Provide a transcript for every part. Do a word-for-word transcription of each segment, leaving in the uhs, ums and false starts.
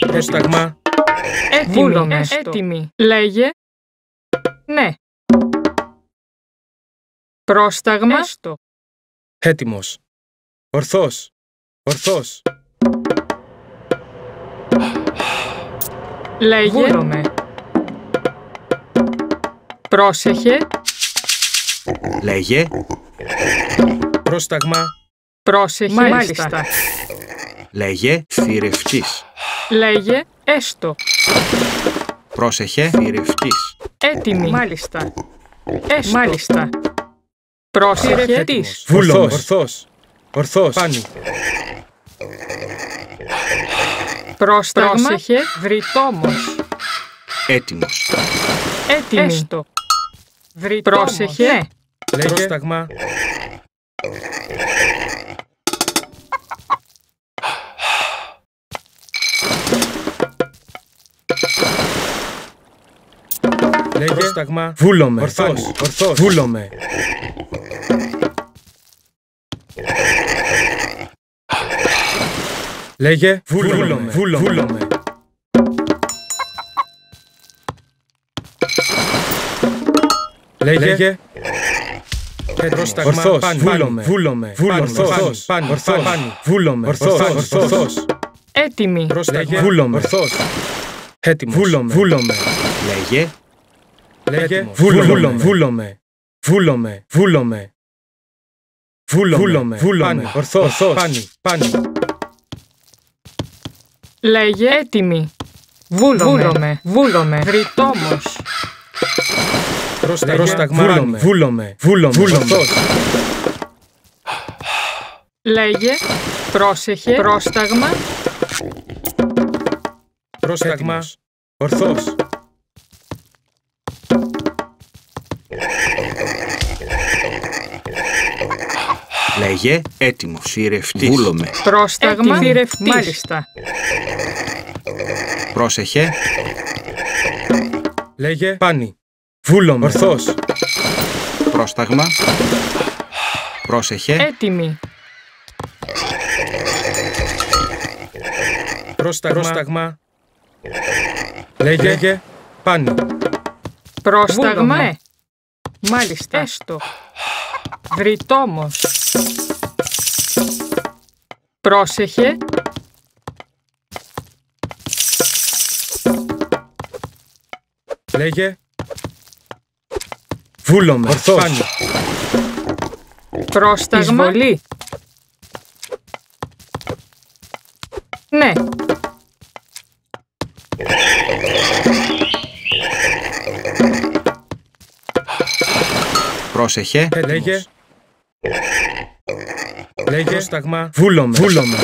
Πρόσταγμα. Έτοιμη. Έτοιμη. Λέγε. Ναι. Πρόσταγμα. Έστω. Έτοιμος. Ορθός. Ορθός. Λέγε. Βούλομαι. Πρόσεχε. Λέγε. Πρόσταγμα. Πρόσεχε. Μάλιστα. Λέγε. Θηρευτής. Λέγε. Έστω. Πρόσεχε. Θηρευτής. Έτοιμη. Μάλιστα. Έστω. Μάλιστα. Πρόσεχε. Της. Βούλος. Ορθός. Ορθός. Πάνι. Πρόσταγμα. Πρόσεχε. Βρυτόμος. Έτοιμος. Έτοιμη. Έστω. Βρυτόμος. Πρόσεχε. Ναι. Λέγε. Πρόσταγμα. Λέγε. Πρόσταγμα. Βούλομαι. Ορθός. Ορθός. Βούλομαι. Λέγε. Βούλομαι. Βούλομαι. Λέγε. Πρόσταγμα. Ορθός. Βούλομαι. Βούλομαι. Ορθός. Πάνι. Ορθός. Βούλομαι. Ορθός. Ορθός. Έτοιμη. Πρόσταγμα. Βούλομαι. Ορθός. Έτοιμος. Βούλομαι. Βούλομαι. Λέγε. Λέγε. Βούλομαι. Βούλομαι. Βούλομαι. Βούλομαι. Βούλομαι. Βούλομαι. Ορθός. Πάνι. Πάνι. Λέγε. Έτοιμη. Βούλομαι. Βούλομαι. Βρυτόμος. Πρόσταγμα. Βούλομαι. Βούλομαι. Βούλομαι. Ορθός. Λέγε. Πρόσεχε. Πρόσταγμα. Πρόσταγμα. Ορθός. Λέγε. Έτοιμος. Θηρευτής. Βούλομαι. Πρόσταγμα. Θηρευτής. Μάλιστα. Πρόσεχε. Λέγε. Πάνι. Βούλομαι. Ορθός. Πρόσταγμα. Πρόσεχε. Έτοιμη. Πρόσταγμα. Πρόσταγμα. Λέγε. Λέγε. Πάνι. Πρόσταγμα. Ναι. Μάλιστα. Έστω. Βρυτόμος. Πρόσεχε. Λέγε. Βούλομαι. Ορθός. Πάνι. Πρόσταγμα. Εισβολή. Ναι. Πρόσεχε. Λέγε. Λέγε. Πρόσταγμα. Βούλομαι. Βούλομαι.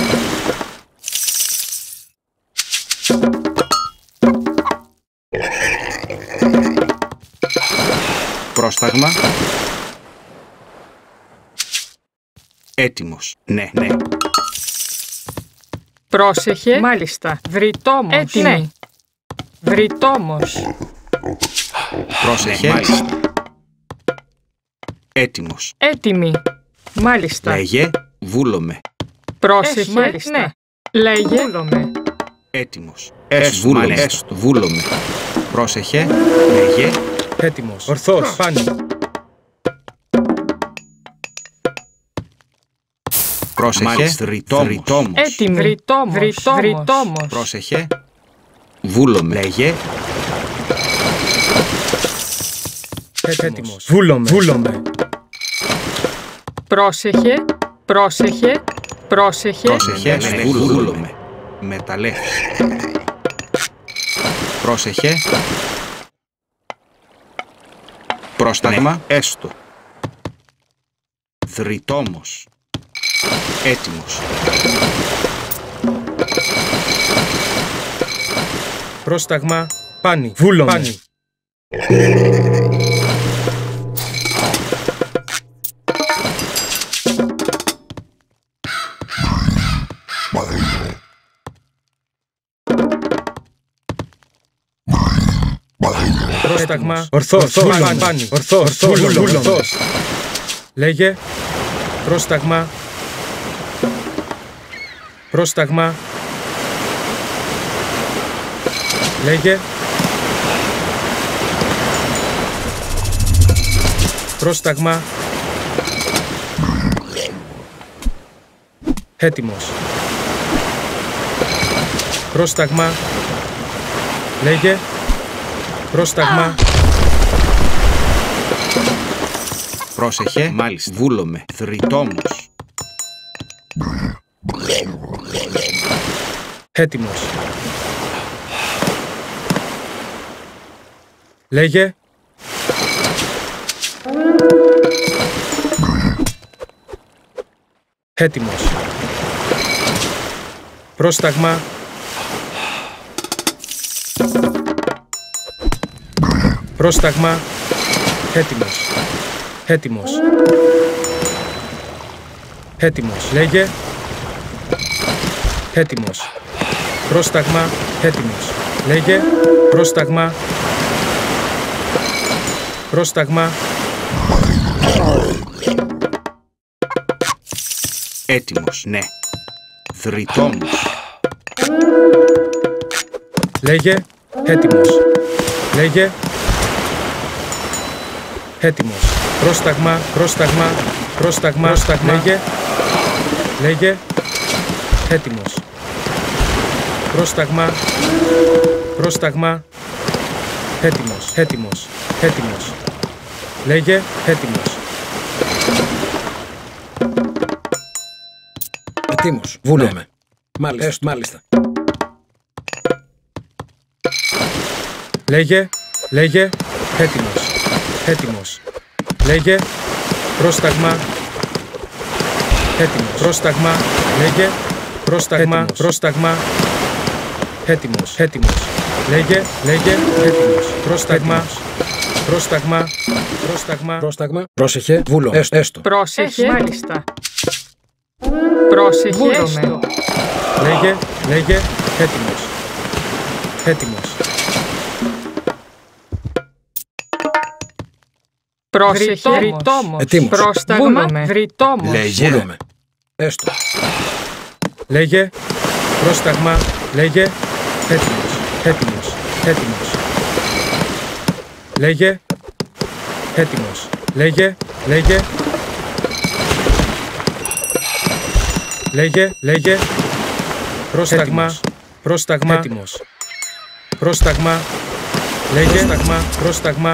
Πρόσταγμα. Έτοιμος. Ναι, ναι. Πρόσεχε. Μάλιστα. Βρυτόμος. Έτοιμη. Ναι. Βρυτόμος. Πρόσεχε. Ναι, μάλιστα. Έτοιμος. Έτοιμη. Μάλιστα. Λέγε. Βούλομαι. Πρόσεχε. Μάλιστα. Ναι. Λέγε. Βούλομαι. Έτοιμος. Έστω. Βούλομαι. Έστω. Βούλομαι. Πρόσεχε. Λέγε. Έτοιμος. Ορθός. Πάνι. Πρόσεχε. Βρυτόμος. Έτοιμη. Βρυτόμος. Βρυτόμος. Πρόσεχε. Βούλομαι. Λέγε. Έτοιμος. Βούλομαι. Βούλομαι. Πρόσεχε. Πρόσεχε. Πρόσεχε. Πρόσεχε. Ναι, βούλομαι. Μεταλλεύς. Πρόσεχε. Πρόσταγμα. Ναι. Έστω. Δρυτόμος. Έτοιμος. Πρόσταγμα. Πάνι. Βούλομαι. Πάνι. Πρόσταγμα. Ορθός. Πάνι. Ορθός. Ορθός. Λέγε. Πρόσταγμα. Πρόσταγμα. Λέγε. Πρόσταγμα. Έτοιμος. Πρόσταγμα. Λέγε. Πρόσταγμα. Πρόσεχε, μάλιστα. Βούλομαι. Θρητόμος. Έτοιμος. Λέγε. Έτοιμος. Πρόσταγμα. Πρόσταγμα. Έτοιμος. Έτοιμος. Έτοιμος. Λέγε. Έτοιμος. Πρόσταγμα. Έτοιμος. Λέγε. Πρόσταγμα. Πρόσταγμα. Έτοιμος, ναι. Θρητόμος. Λέγε. Έτοιμος. Λέγε. Έτοιμος. Πρόσταγμα. Πρόσταγμα. Πρόσταγμα. Πρόσταγμα. Λέγε. Λέγε. Έτοιμος. Πρόσταγμα. Πρόσταγμα. Έτοιμος. Έτοιμος. Έτοιμος. Λέγε. Έτοιμος. Έτοιμος. Βούλομαι. Ναι. Μάλιστα. Έστω. Μάλιστα. Λέγε. Λέγε. Έτοιμος. Έτοιμος. Λέγε. Πρόσταγμα. Έτοιμος. Πρόσταγμα. Λέγε. Πρόσταγμα. Πρόσταγμα. Έτοιμος. Έτοιμος. Λέγε. Λέγε. Έτοιμος. Πρόσταγμα. Πρόσταγμα. Πρόσταγμα. Πρόσταγμα. Πρόσεχε. Βούλομαι. Έστω. Έστω. Πρόσεχε. Μάλιστα. Πρόσεχε. Βούλομαι. Λέγε. Λέγε. Έτοιμος. Έτοιμος. Πρόσεχε. Βρυτόμος. Έτοιμος. Πρόσταγμα. Βρυτόμος. Λέγε. Βούλομαι. Έστω. Λέγε. Πρόσταγμα. Λέγε. Έτοιμος. Έτοιμος. Έτοιμος. Λέγε. Έτοιμος. Λέγε. Λέγε. Λέγε. Λέγε. Πρόσταγμα. Πρόσταγμα. Έτοιμος. Πρόσταγμα. Λέγε. Πρόσταγμα. Πρόσταγμα.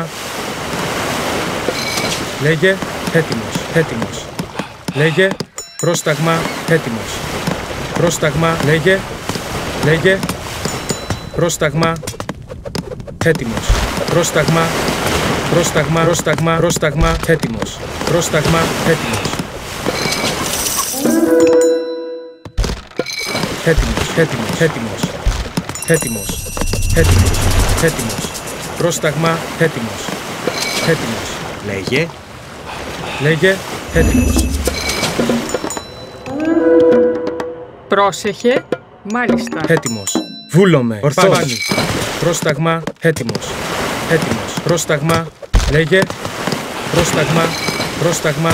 Λέγε. Έτοιμος. Έτοιμος. Λέγε. Πρόσταγμα. Έτοιμος. Πρόσταγμα. Λέγε. Λέγε. Πρόσταγμα. Έτοιμος. Πρόσταγμα. Πρόσταγμα. Πρόσταγμα. Πρόσταγμα. Έτοιμος. Πρόσταγμα. Έτοιμος. Έτοιμος. Έτοιμος. Έτοιμος. Έτοιμος. Έτοιμος. Έτοιμος. Πρόσταγμα. Έτοιμος. Έτοιμος. Λέγε. Λέγε. Έτοιμος. Πρόσεχε. Μάλιστα. Έτοιμος. Βούλομαι. Ορθός. Πρόσταγμα. Έτοιμος. Έτοιμος. Πρόσταγμα. Λέγε. Πρόσταγμα. Πρόσταγμα.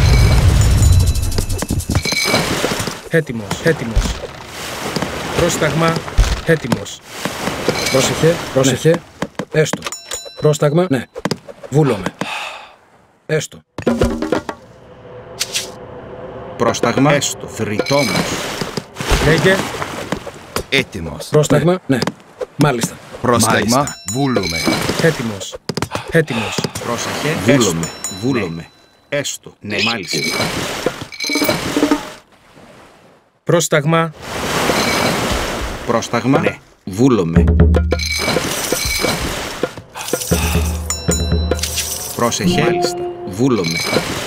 Έτοιμος. Έτοιμος. Πρόσταγμα. Έτοιμος. Πρόσεχε. Πρόσεχε. Ναι. Έστω. Πρόσταγμα. Ναι. Βούλομαι. Έστω. Πρόσταγμα. Έστω. Θρητόμος. Λέγε. Έτοιμος. Πρόσταγμα. Ναι. Ναι. Μάλιστα. Πρόσταγμα. Βούλομαι. Έτοιμος. Έτοιμος. Πρόσεχε. Βούλομαι. Βούλομαι. Έστω. Ναι, μάλιστα. Πρόσταγμα. Πρόσταγμα. Ναι. Βούλομαι. Πρόσεχε. Μάλιστα. Βούλομαι.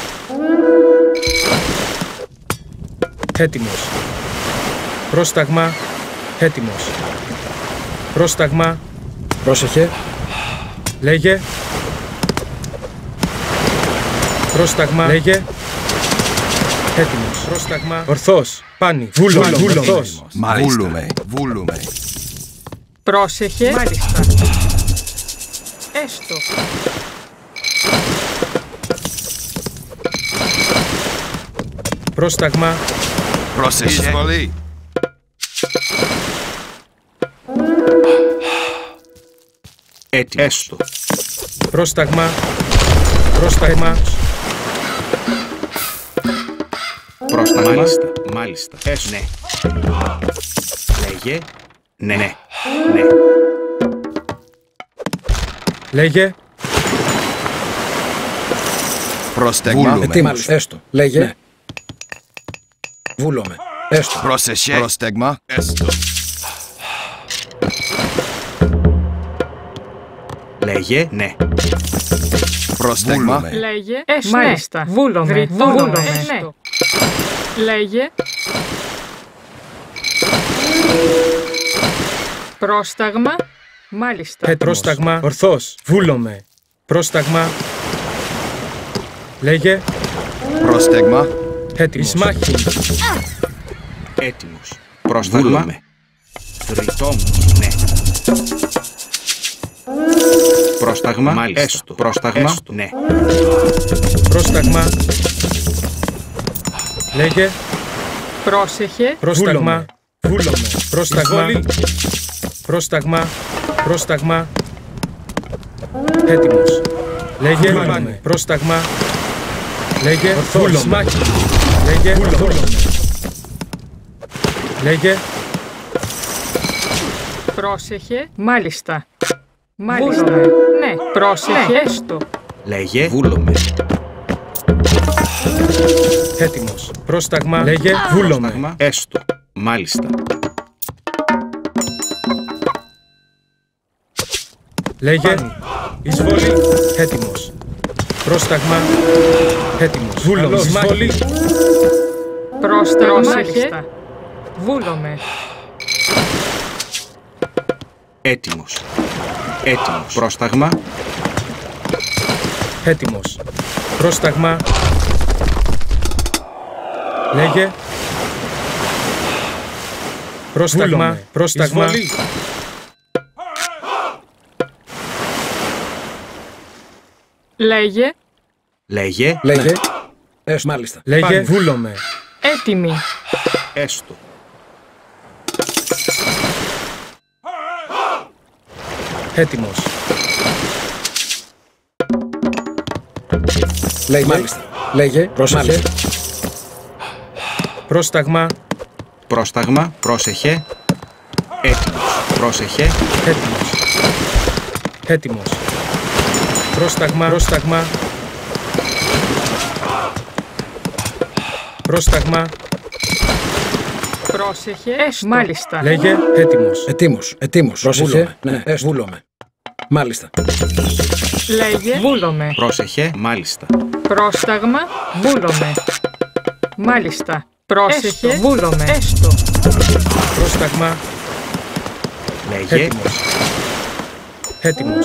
Έτοιμος. Πρόσταγμα. Έτοιμος. Πρόσταγμα. Πρόσεχε. Λέγε. Πρόσταγμα. Λέγε. Έτοιμος. Πρόσταγμα. Ορθός. Πάνι. Βούλομαι. Βούλομαι. Βούλομαι. Βούλομαι. Πρόσεχε. Μάλιστα. Έστω. Πρόσταγμα. Πρόσεχε. Εισβολή. Έτοιμος. Έστω. Πρόσταγμα. Πρόσταγμα. Πρόσταγμα. Μάλιστα. Μάλιστα. Έστω. Ναι. Λέγε. Ναι. Ναι. Ναι. Λέγε. Πρόσταγμα. Ετοίμος. Έστω. Λέγε. Ναι. Βούλομαι. Έστω. Πρόσεχε. Πρόσταγμα. Έστω. Λέγε. Ναι. Πρόσταγμα. Λέγε. Έστω. Μάλιστα. Βούλομαι. Βούλομαι. Έστω. Λέγε. Πρόσταγμα. Μάλιστα. Πρόσταγμα. Ορθώς. Βούλομαι. Πρόσταγμα. Λέγε. Πρόσταγμα. Έτοιμος. Μάχη. Έτοιμος. Πρόσταγμα. Τριτόμος. Ναι. Πρόσταγμα. Μάλιστα. Έστω. Πρόσταγμα. Έστω. Ναι. Πρόσταγμα. Λέγε. Πρόσεχε. Πρόσταγμα. Βούλομαι. Πρόσταγμα. Πρόσταγμα. Πρόσταγμα. Έτοιμος. Λέγε. Βούλομαι. Πρόσταγμα. Λέγε. Βούλομαι. Λέγε. Βούλομαι. Λέγε. Πρόσεχε. Μάλιστα. Μάλιστα. Ναι. Πρόσεχε. Έστω. Λέγε. Βούλομαι. Έτοιμος. Πρόσταγμα. Λέγε. Βούλομαι. Πρόσταγμα. Έστω. Μάλιστα. Λέγε. Εισβολή. Έτοιμος. Πρόσταγμα. Έτοιμος. Βούλομαι. Εισβολή. Πρόσταγμα. Μάλιστα. Βούλομαι. Έτοιμος. Έτοιμος. Πρόσταγμα. Έτοιμος. Πρόσταγμα. Λέγε. Πρόσταγμα. Πρόσταγμα. Εισβολή. Λέγε. Λέγε. Λέγε. Έστω. Μάλιστα. Λέγε. Βούλομαι. Έτοιμη. Έστω. Έτοιμος. Λέγε. Μάλιστα. Λέγε. Πρόσεχε. Πρόσταγμα. Πρόσταγμα. Πρόσεχε. Έτοιμος. Πρόσεχε. Έτοιμος. Έτοιμος. Πρόσταγμα. Πρόσταγμα. Πρόσταγμα. Πρόσεχε. Έστω. Μάλιστα. Λέγε. Έτοιμος. Ετοίμος. Ετοίμος. Πρόσεχε. Ναι. Έστω. Βούλομαι. Μάλιστα. Λέγε. Βούλομαι. Πρόσεχε. Μάλιστα. Πρόσταγμα. Βούλομαι. Μάλιστα. Πρόσεχε. Βούλομαι. Έστω. Πρόσταγμα. Λέγε. Έτοιμος. Έτοιμος.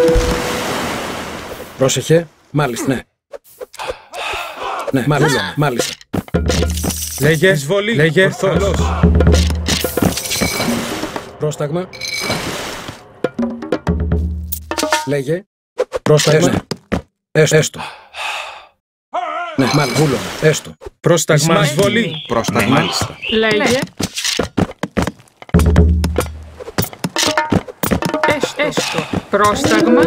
Πρόσεχε. Μάλιστα. Ναι. Ναι. Μάλιστα. Μάλιστα. Λέγε. Εισβολή. Λέγε. Ορθώς. Πρόσταγμα. Λέγε. Πρόσταγμα. Έστω. Έστω. Ναι, μάλιστα. Βούλομαι. Έστω. Πρόσταγμα. Εισβολή. Πρόσταγμα. Μάλιστα. Λέγε. Έστω. Πρόσταγμα.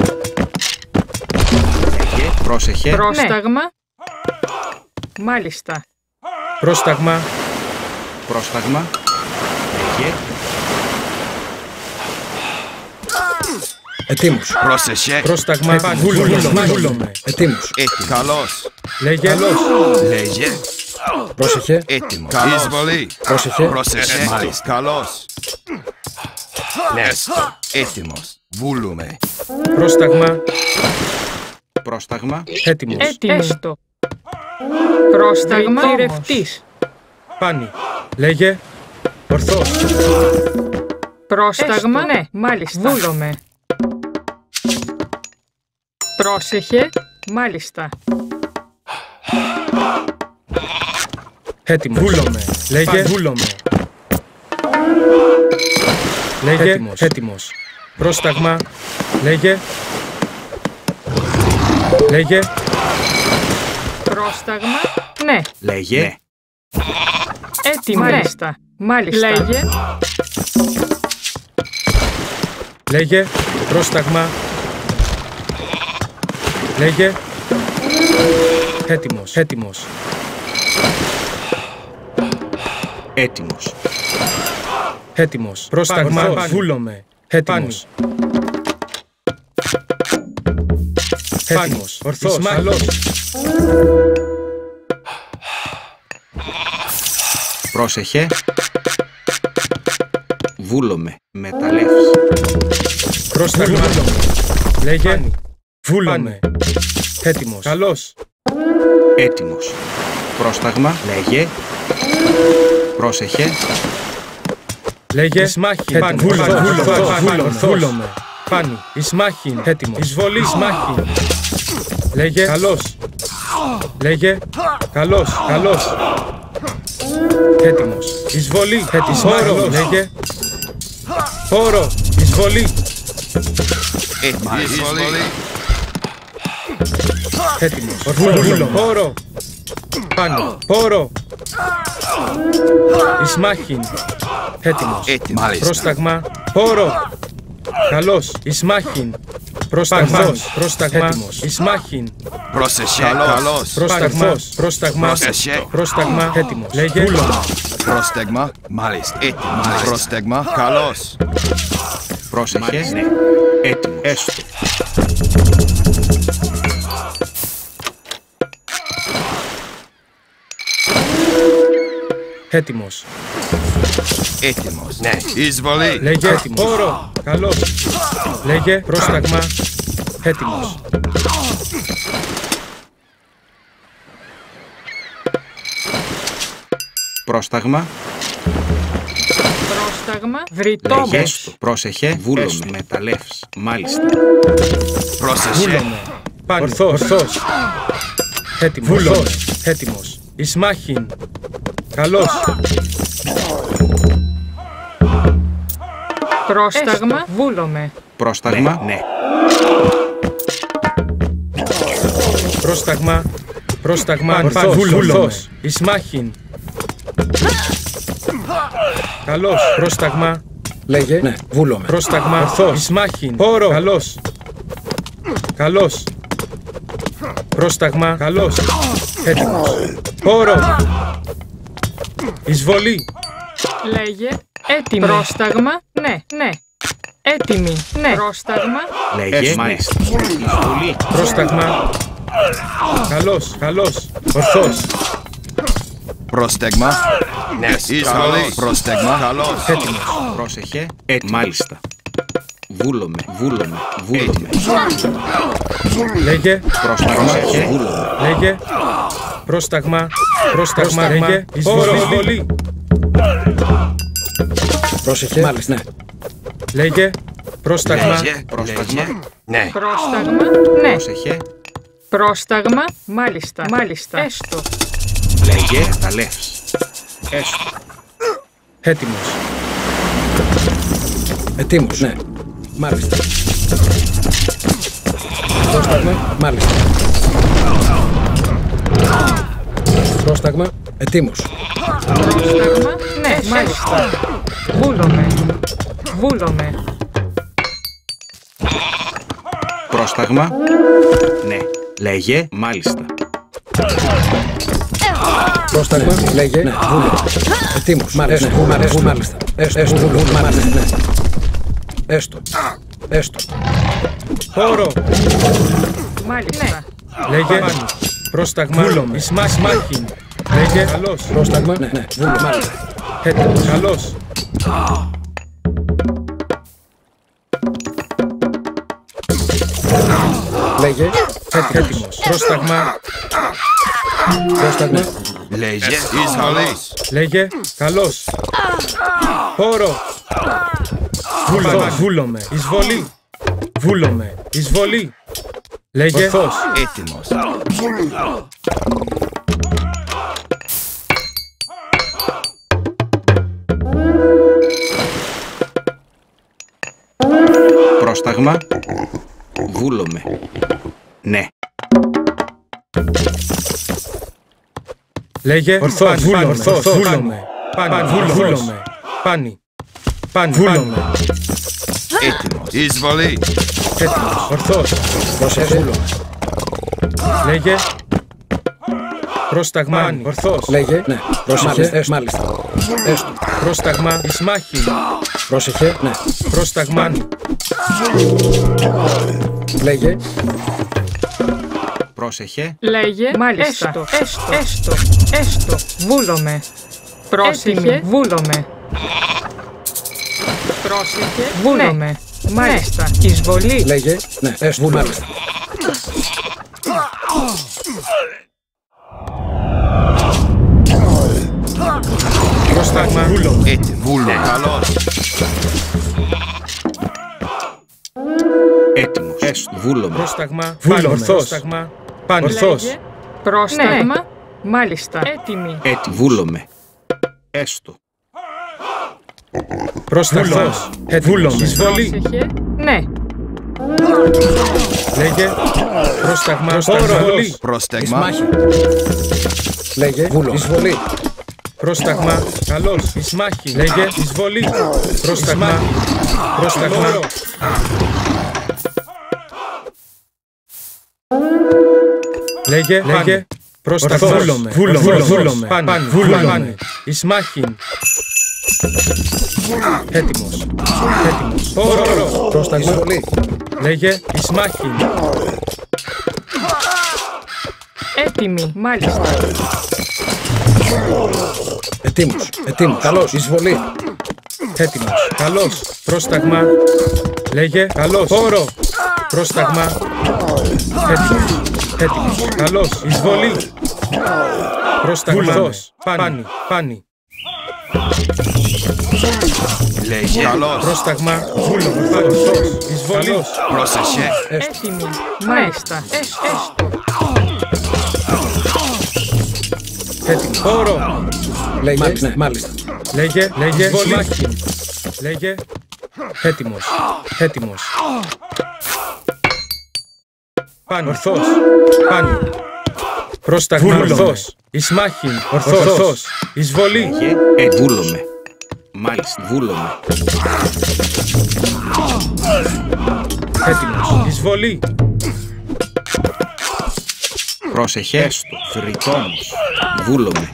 Λέγε. Πρόσεχε. Πρόσταγμα. Μάλιστα. Πρόσταγμα. Πρόσταγμα. Λέγε. Ετοίμος. Πρόσεχε. Πρόσταγμα. Βούλομαι. Ετοίμος. Έτοιμος. Καλώς. Λέγε. Λέγε. Πρόσεχε. Έτοιμος. Εισβολή. Πρόσεχε. Πρόσεχε. Μάλιστα. Καλώς. Έστω. Έτοιμος. Βούλουμε. Πρόσταγμα. Πρόσταγμα. Έτοιμος. Έστω. Πρόσταγμα. Θηρευτής. Πάνι. Λέγε. Ορθώς. Πρόσταγμα. Ναι, μάλιστα. Βούλομαι. Πρόσεχε. Μάλιστα. Έτοιμος. Βούλομαι. Λέγε. Βούλομαι. Λέγε. Έτοιμος. Έτοιμος. Πρόσταγμα. Λέγε. Λέγε. Πρόσταγμα. Ναι. Λέγε. Ναι. Έτοιμο. Μάλιστα. Μάλιστα. Λέγε. Λέγε. Πρόσταγμα. Λέγε. Έτοιμος, έτοιμος. Έτοιμος. Έτοιμος. Πρόσταγμα. Βούλομαι. Έτοιμος. Έτοιμος. Ορθός. Καλός. Πρόσεχε. Βούλομαι. Μεταλλεύς. Πρόσταγμα. Λέγε. Βούλομαι. Έτοιμος. Καλός. Έτοιμος. Πρόσταγμα. Λέγε. Πρόσεχε. Λέγε. Σμάχιν. Βούλομαι. Πάνι. Ισμάχιν. Έτοιμος. Εισβολή. Σμάχιν. Λέγε. Καλός. Λέγε. Καλός. Καλός. Έτοιμος. Εισβολή. Έτοιμος. Χώρο. Λέγε. Χώρο. Εισβολή. Εισβολή. Έτοιμος. Βούλομαι. Χώρο. Πάνω. Χώρο. Ισμάχιν. Έτοιμος. Μάλιστα. Πρόσταγμα. Χώρο. Καλός. Ισμάχιν. Πρόσταγμα. Πρόσταγμα. Έτοιμος. Ισμάχιν. Πρόσεχε. Καλός. Πρόσταγμα. Πρόσταγμα. Πρόσεχε. Πρόσταγμα. Έτοιμος. Λέγε. Βούλομαι. Πρόσταγμα. Μάλιστα. Πρόσταγμα. Καλός. Πρόσεχε. Ναι. Έτοιμος. Έστω. Έτοιμος. Έτοιμος. Ναι. Εισβολή. Λέγε. Έτοιμος. Χώρο. Καλός. Λέγε. Πρόσταγμα. Έτοιμος. Πρόσταγμα. Πρόσταγμα. Βρυτόμος. Λέγε. Έστω. Πρόσεχε. Βούλομαι. Μεταλλεύς. Μάλιστα. Πρόσεχε. Βούλομαι. Πάνι. Ορθός. Ορθός. Έτοιμος. Βούλομαι. Έτοιμος. Ισμάχιν. Καλός. Πρόσταγμα. Βούλομαι. Πρόσταγμα. Ναι. Πρόσταγμα. Πρόσταγμα. Ορθός. Βούλομαι. Ισμάχιν. Καλός. Πρόσταγμα. Λέγε. Ναι. Βούλομαι. Πρόσταγμα. Ορθός. Ισμάχιν. Χώρο. Καλός. Καλός. Πρόσταγμα. Καλός. Έτοιμος. Χώρο. Εισβολή. Λέγε. Έτοιμη. Πρόσταγμα. Ναι. Ναι. Έτοιμη. Ναι. Πρόσταγμα. Λέγε. Μάλιστα. Εισβολή. Πρόσταγμα. Καλός. Καλός. Ορθός. Πρόσταγμα. Ναι. Εισβολή. Πρόσταγμα. Καλός. Έτοιμος. Πρόσεχε. Έτοιμος. Μάλιστα. Βούλομαι. Βούλομαι. Βούλομαι. Λέγε. Πρόσταγμα. Βούλομαι. Λέγε. Πρόσταγμα. Πρόσταγμα. Λέγε. Εισβολή. Πρόσεχε. Μάλιστα. Ναι. Λέγε. Πρόσταγμα. Λέγε. Πρόσταγμα. Ναι. Πρόσταγμα. Ναι. Πρόσεχε. Πρόσταγμα. Μάλιστα. Μάλιστα. Έστω. Λέγε. Μεταλλεύς. Έστω. Έτοιμος. Ετοίμος. Ναι. Μάλιστα. Πρόσταγμα. Μάλιστα. Πρόσταγμα. Ετοίμος. Πρόσταγμα. Ναι. Μάλιστα. Βούλομαι. Βούλομαι. Πρόσταγμα. Ναι. Λέγε. Μάλιστα. Πρόσταγμα. Λέγε. Ναι. Βούλομαι. Ετοίμος. Μάλιστα. Μάλιστα. Μάλιστα. Έστω. Μάλιστα. Ναι. Έστω. Έστω. Χώρο. Μάλιστα. Λέγε. Πρόσταγμα. Ισμάχιν. Λέγε. Καλός. Πρόσταγμα. Ναι. Ναι. Βούλομαι. Μάλιστα. Έτοιμος. Καλός. Λέγε. Έτοιμος. Πρόσταγμα. Πρόσταγμα. Λέγε. Εισβολή. Λέγε. Καλός. Χώρο. Βούλομαι. Βούλομαι. Εισβολή. Βούλομαι. Εισβολή. Λέγε. Ορθός. Έτοιμος. Πρόσταγμα. Βούλομαι. Ναι. Λέγε. Ορθός. Βούλομαι. Βούλομαι. Πάνι. Βούλομαι. Πάνι. Πάνι. Βούλομαι. Έτοιμος. Εισβολή. Έτοιμος. Ορθός. Πρόσεχε. Βούλομαι. Λέγε. Πρόσταγμα. Ορθός. Λέγε. Ναι. Πρόσεχε. Έστω. Μάλιστα. Έστω. Πρόσταγμα. Ισμάχη. Πρόσεχε. Ναι. Πρόσταγμα. Λέγε. Πρόσεχε. Λέγε. Μάλιστα. Έστω. Έστω. Έστω. Έστω. Βούλομαι. Πρόσεχε. Βούλομαι. Πρόσεχε. Βούλομαι. Μάλιστα. Εισβολή. Λέγε. Ναι. Έστω. Μάλιστα. Πρόσταγμα. Βούλομαι. Έτοιμος. Βούλομαι. Καλώς. Έτοιμος. Έστω. Βούλομαι. Πρόσταγμα. Βούλομαι. Ορθός. Πρόσταγμα. Πάνω. Ορθός. Λέγε. Πρόσταγμα. Μάλιστα. Έτοιμη. Έτοιμο. Βούλομαι. Έστω. Πρόσταγμα. Βούλομαι. Εισβολή. Πρόσεχε. Ναι. Λέγε. Πρόσταγμα. Εισβολή. Πρόσταγμα. Ισμάχη. Λέγε. Βούλο. Εισβολή. Πρόσταγμα. Καλώς. Ισμάχη. Λέγε. Εισβολή. Πρόσταγμα. Πρόσταγμα. Λέγε. Λέγε. Πρόσταγμα. Βούλομαι. Βούλομαι. Βούλομαι. Πάνε. Βούλομαι. Ισμάχη. Έτοιμος. Έτοιμος. Όρο. Πρόσταγμα. Εισβολή. Λέγε. Ισμάχη. Έτοιμη. Μάλιστα. Ετοίμος. Ετοίμος. Καλώς. Εισβολή. Έτοιμος. Καλώς. Πρόσταγμα. Λέγε. Καλώς. Όρο. Πρόσταγμα. Έτοιμος. Έτοιμος. Καλώς. Εισβολή. Πρόσταγμα. Ορθός. Πάνι. Πάνι. Λέγε. Καλώς. Πρόσταγμα. Βούλομαι. Ορθός. Εισβολή. Πρόσεχε. Έτοιμη. Μάλιστα. Έστω. Έτοιμος. Όρο. Λέγε. Μάλιστα. Μάλιστα. Λέγε. Λέγε. Ισμάχη. Λέγε. Έτοιμος. Έτοιμος. Πάνω. Ορθός. Πάνω. Πρόσταγμα. Ορθός. Ισμάχη. Ορθός. Εισβολή. Λέγε. Ε, βούλομαι. Μάλιστα. Βούλομαι. Έτοιμος. Εισβολή. Πρόσεχε. Έστω. Φρυτόμος. Βούλομαι.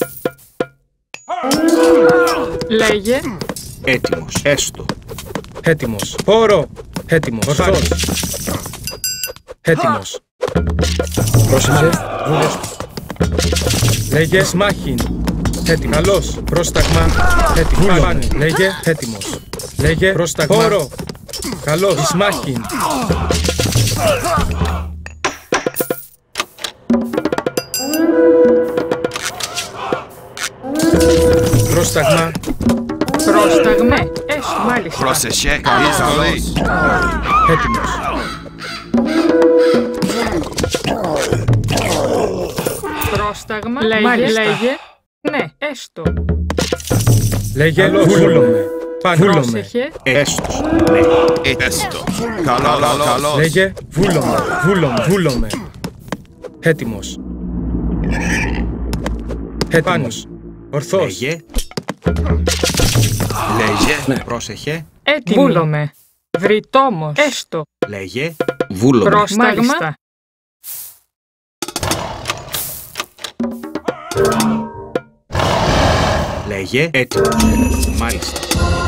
Λέγε. Έτοιμος. Έστω. Έτοιμος. Όρο. Έτοιμος. Ορθός. Έτοιμος. Πρόσεχε. Βούλες. Λέγε. Ισμάχη. Έτοιμος. Καλώς. Πρόσταγμα. Έτοιμος. Πάνε. Λέγε. Έτοιμος. Λέγε. Πρόσταγμα. Όρο. Καλώς. Ισμάχη. Πρόσταγμα. Πρόσταγμε. Έστω. Μάλιστα. Πρόσεχε. Εισβολή. Έτοιμος. Πρόσταγμα. Λέγε. Λέγε. Ναι. Έστω. Λέγε. Βούλομαι. Βούλομαι. Πρόσεχε. Έστω. Ναι. Έστω. Καλώς. Καλώς. Λέγε. Βούλομαι. Βούλομαι. Βούλομαι. Έτοιμος. Έτοιμος. Ορθός. Λέγε. Λέγε. Ναι. Πρόσεχε. Έτοιμη. Βούλομαι. Βρυτόμος. Έστω. Λέγε. Βούλομαι. Πρόσταγμα. Λέγε. Έτοιμος. Μάλιστα.